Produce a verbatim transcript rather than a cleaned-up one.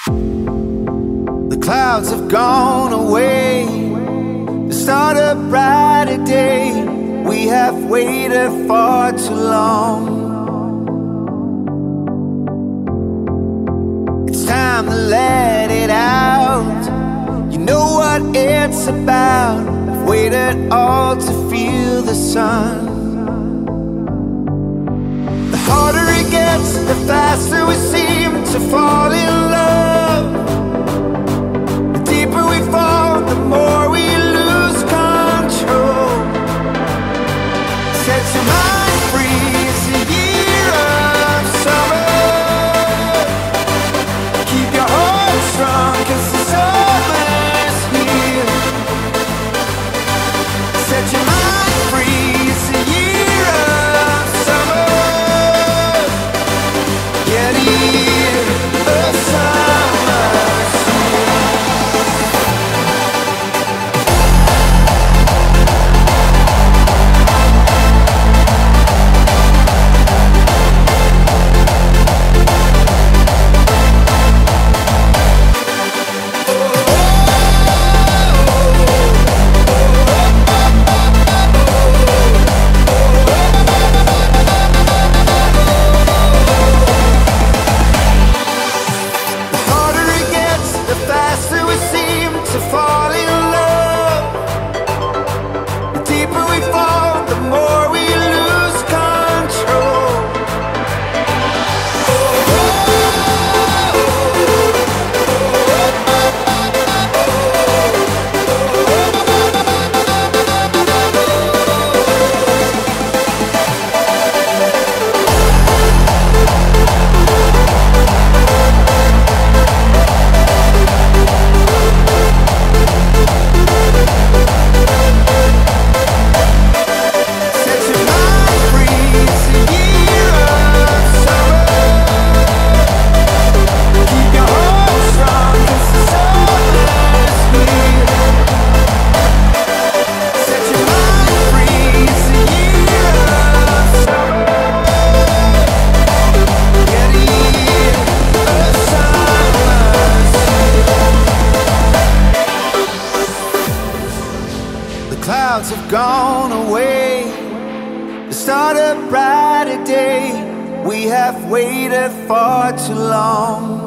The clouds have gone away to start a brighter day. We have waited far too long. It's time to let it out. You know what it's about. I've waited all to feel the sun. The harder it gets, the faster we seem to fall in love. The deeper we fall, the more we lose control. Set your mind free, it's a year of summer. Keep your heart strong, cause the summer's here. Set your mind free, it's a year of summer. Yeah, the year of summer's here. Clouds have gone away to start a brighter day. We have waited far too long.